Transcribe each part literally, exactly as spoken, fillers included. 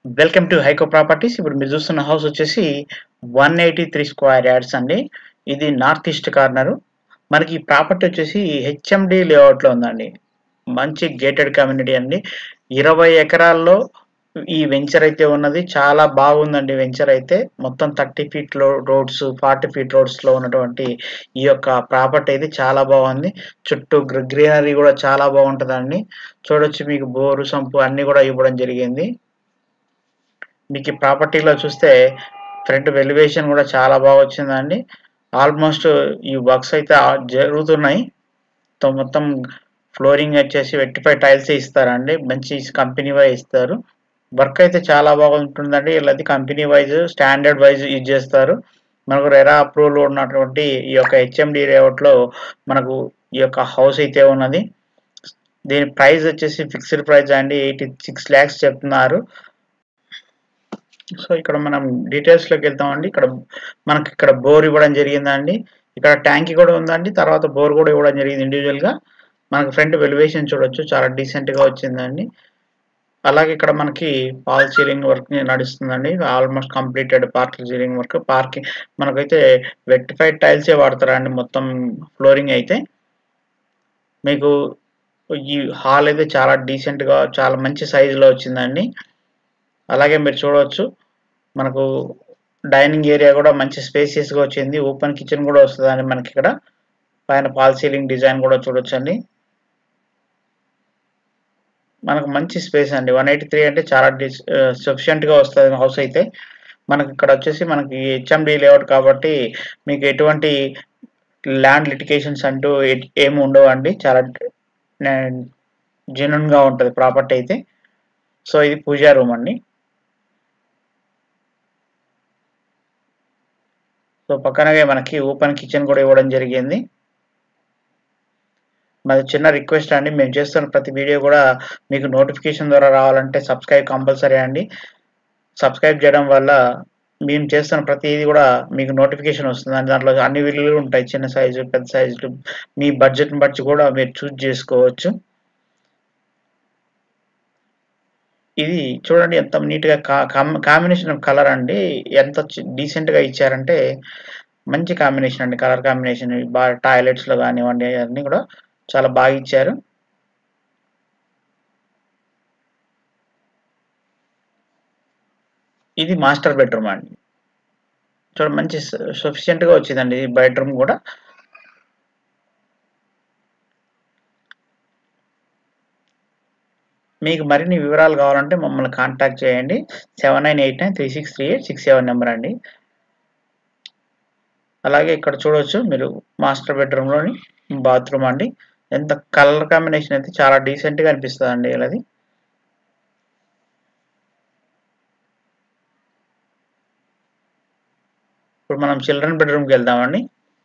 Welcome to హైకో properties. ఇప్పుడు మీరు చూస్తున్న హౌస్ వచ్చేసి one eighty three square yards అండి. ఇది నార్త్ ఈస్ట్ కార్నర్. మనకి ఈ ప్రాపర్టీ వచ్చేసి హెచ్ఎండి లేఅవుట్లో ఉందండి. మంచి గేటెడ్ కమ్యూనిటీ అండి. ఇరవై ఎకరాల్లో ఈ వెంచర్ అయితే ఉన్నది. చాలా బాగుందండి వెంచర్ అయితే. మొత్తం థర్టీ ఫీట్ లో రోడ్స్, ఫార్టీ ఫీట్ రోడ్స్ లో ఉన్నటువంటి ఈ యొక్క ప్రాపర్టీ అయితే చాలా బాగుంది. చుట్టూ గ్రీనరీ కూడా చాలా బాగుంటుందండి. చూడొచ్చు, మీకు బోరు సంపు అన్ని కూడా ఇవ్వడం జరిగింది. మీకు ఈ ప్రాపర్టీలో చూస్తే ఫ్రంట్ వెలివేషన్ కూడా చాలా బాగా వచ్చిందండి. ఆల్మోస్ట్ ఈ వర్క్స్ అయితే జరుగుతున్నాయి. మొత్తం ఫ్లోరింగ్ వచ్చేసి వెట్టిఫై టైల్స్ ఇస్తారండి. మంచి కంపెనీ వైజ్ ఇస్తారు. వర్క్ అయితే చాలా బాగుంటుందండి. వీళ్ళది company wise, standard wise use చేస్తారు. మనకు రెరా అప్రూవల్ ఉన్నటువంటి ఈ యొక్క హెచ్ఎండి లేఅవుట్లో మనకు ఈ యొక్క హౌస్ అయితే ఉన్నది. దీని ప్రైస్ వచ్చేసి ఫిక్స్డ్ ప్రైస్ అండి. ఎయిటీ సిక్స్ ల్యాక్స్ చెప్తున్నారు. సో ఇక్కడ మనం డీటెయిల్స్ లోకి వెళ్తామండి. ఇక్కడ మనకి ఇక్కడ బోర్ ఇవ్వడం జరిగిందండి. ఇక్కడ ట్యాంక్ కూడా ఉందండి. తర్వాత బోర్ కూడా ఇవ్వడం జరిగింది ఇండివిజువల్ గా. మనకి ఫ్రంట్ వెలివేషన్ చూడొచ్చు, చాలా డీసెంట్ గా వచ్చిందండి. అలాగే ఇక్కడ మనకి ఫాల్ సీలింగ్ వర్క్ నడుస్తుందండి. Almost completed park ceiling work. Parking మనకైతే వెట్టిఫైడ్ టైల్స్ ఏ వాడతారండి మొత్తం ఫ్లోరింగ్ అయితే. మీకు ఈ హాల్ అయితే చాలా డీసెంట్ గా, చాలా మంచి సైజ్ లో వచ్చిందండి. అలాగే మీరు చూడవచ్చు, మనకు డైనింగ్ ఏరియా కూడా మంచి స్పేసియస్ గా వచ్చింది. ఓపెన్ కిచెన్ కూడా వస్తుందండి మనకి. ఇక్కడ పైన ఫాల్ సీలింగ్ డిజైన్ కూడా చూడొచ్చండి. మనకు మంచి స్పేస్ అండి. వన్ ఎయిటీ త్రీ అంటే చాలా సఫిషియంట్ గా వస్తుంది హౌస్ అయితే. మనకి ఇక్కడ వచ్చేసి మనకి హెచ్ఎండి లేఅవుట్ కాబట్టి మీకు ఎటువంటి ల్యాండ్ లిటికేషన్స్ అంటూ ఏమి ఉండవు అండి. చాలా జెన్యూన్ గా ఉంటుంది ప్రాపర్టీ అయితే. సో ఇది పూజా రూమ్ అండి. సో పక్కనగే మనకి ఓపెన్ కిచెన్ కూడా ఇవ్వడం జరిగింది. మాది చిన్న రిక్వెస్ట్ అండి, మేము చేస్తున్న ప్రతి వీడియో కూడా మీకు నోటిఫికేషన్ ద్వారా రావాలంటే సబ్స్క్రైబ్ కంపల్సరీ అండి. సబ్స్క్రైబ్ చేయడం వల్ల మేము చేస్తున్న ప్రతిదీ కూడా మీకు నోటిఫికేషన్ వస్తుంది. దాంట్లో అన్ని వీడియోలు ఉంటాయి, చిన్న సైజు, పెద్ద సైజులు. మీ బడ్జెట్ని బట్టి కూడా మీరు చూస్ చేసుకోవచ్చు. ఇది చూడండి ఎంత నీట్గా కాంబినేషన్ ఆఫ్ కలర్ అండి. ఎంత డీసెంట్గా ఇచ్చారంటే మంచి కాంబినేషన్ అండి. కలర్ కాంబినేషన్ బాగా టాయిలెట్స్లో కానివ్వండి, అన్నీ కూడా చాలా బాగా ఇచ్చారు. ఇది మాస్టర్ బెడ్రూమ్ అండి. చూడండి మంచి సఫిషియెంట్ గా వచ్చిందండి ఈ బెడ్రూమ్ కూడా. మీకు మరిన్ని వివరాలు కావాలంటే మమ్మల్ని కాంటాక్ట్ చేయండి. Seven nine eight nine three six three eight six seven number అండి. అలాగే ఇక్కడ చూడవచ్చు మీరు మాస్టర్ బెడ్రూమ్ లోని బాత్రూమ్ అండి. ఎంత కలర్ కాంబినేషన్ అయితే చాలా డీసెంట్ గా అనిపిస్తుంది అండి అది. ఇప్పుడు మనం చిల్డ్రన్ బెడ్రూమ్కి వెళ్దామండి.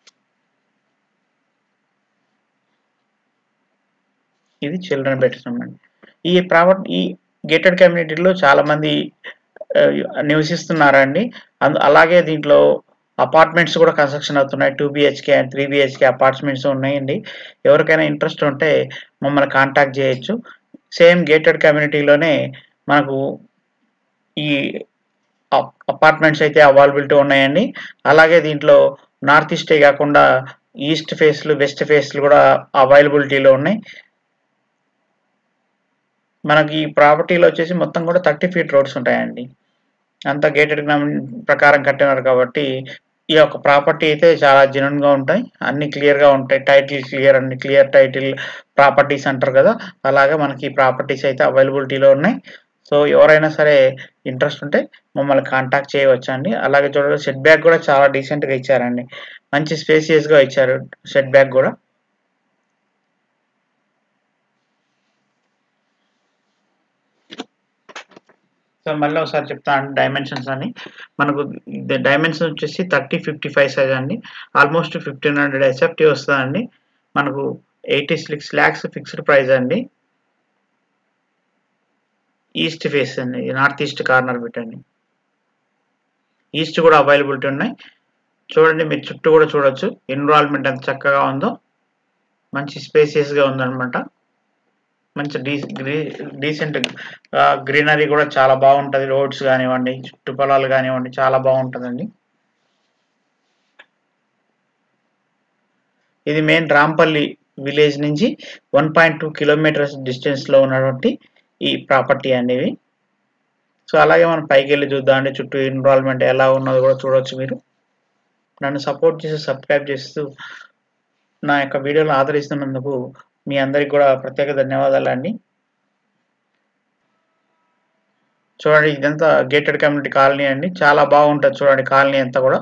ఇది చిల్డ్రన్ బెడ్రూమ్ అండి. ఈ ప్రాపర్టీ ఈ గేటెడ్ కమ్యూనిటీలో చాలా మంది నివసిస్తున్నారండి. అలాగే దీంట్లో అపార్ట్మెంట్స్ కూడా కన్స్ట్రక్షన్ అవుతున్నాయి. Two BHK and three BHK apartments ఉన్నాయండి. ఎవరికైనా ఇంట్రెస్ట్ ఉంటే మమ్మల్ని కాంటాక్ట్ చేయొచ్చు. సేమ్ గేటెడ్ కమ్యూనిటీలోనే మనకు ఈ అపార్ట్మెంట్స్ అయితే అవైలబిలిటీ ఉన్నాయండి. అలాగే దీంట్లో నార్త్ ఈస్టే కాకుండా ఈస్ట్ ఫేస్లు, వెస్ట్ ఫేస్లు కూడా అవైలబిలిటీలో ఉన్నాయి. మనకి ఈ ప్రాపర్టీలో వచ్చేసి మొత్తం కూడా థర్టీ ఫీట్ రోడ్స్ ఉంటాయండి. అంతా గేటెడ్ ప్రకారం కట్టినారు కాబట్టి ఈ యొక్క ప్రాపర్టీ అయితే చాలా జెన్యూన్ గా ఉంటాయి. అన్ని క్లియర్ గా ఉంటాయి. టైటిల్ క్లియర్, అన్ని క్లియర్ టైటిల్ ప్రాపర్టీస్ అంటారు కదా, అలాగే మనకి ఈ ప్రాపర్టీస్ అయితే అవైలబిలిటీలో ఉన్నాయి. సో ఎవరైనా సరే ఇంట్రెస్ట్ ఉంటే మమ్మల్ని కాంటాక్ట్ చేయవచ్చు అండి. అలాగే చూడండి, సెట్ బ్యాక్ కూడా చాలా డీసెంట్ గా ఇచ్చారండి. మంచి స్పేసియస్ గా ఇచ్చారు సెట్ బ్యాక్ కూడా. సో మళ్ళీ ఒకసారి చెప్తాను డైమెన్షన్స్ అని. మనకు డైమెన్షన్ వచ్చేసి థర్టీ ఫిఫ్టీ ఫైవ్ సైజ్ అండి. ఆల్మోస్ట్ ఫిఫ్టీన్ హండ్రెడ్ ఎస్ఎఫ్టీ వస్తుందండి. మనకు eighty six lakhs fixed price అండి. ఈస్ట్ ఫేస్ అండి, నార్త్ ఈస్ట్ కార్నర్ పెట్టండి. ఈస్ట్ కూడా అవైలబిలిటీ ఉన్నాయి. చూడండి, మీరు చుట్టూ కూడా చూడొచ్చు ఎన్విరాన్మెంట్ ఎంత చక్కగా ఉందో. మంచి స్పేసియస్ గా ఉందన్నమాట. మంచి డీ గ్రీ డీసెంట్ గ్రీనరీ కూడా చాలా బాగుంటుంది. రోడ్స్ కానివ్వండి, చుట్టు పొలాలు కానివ్వండి, చాలా బాగుంటుందండి. ఇది మెయిన్ రాంపల్లి విలేజ్ నుంచి వన్ పాయింట్ టూ కిలోమీటర్స్ డిస్టెన్స్లో ఉన్నటువంటి ఈ ప్రాపర్టీ అనేవి. సో అలాగే మనం పైకి వెళ్ళి చూద్దామండి, చుట్టూ ఎన్విరాన్మెంట్ ఎలా ఉన్నదో కూడా చూడవచ్చు. మీరు నన్ను సపోర్ట్ చేసి సబ్స్క్రైబ్ చేస్తూ నా యొక్క వీడియోలను ఆదరిస్తున్నందుకు మీ అందరికి కూడా ప్రత్యేక ధన్యవాదాలు అండి. చూడండి, ఇదంతా గేటెడ్ కమ్యూనిటీ కాలనీ అండి. చాలా బాగుంటుంది. చూడండి కాలనీ అంతా కూడా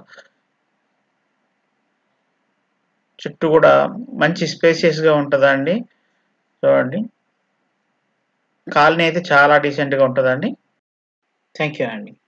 చుట్టూ కూడా మంచి స్పేసియస్గా ఉంటుందండి. చూడండి కాలనీ అయితే చాలా డీసెంట్గా ఉంటుందండి. థ్యాంక్ యూ అండి.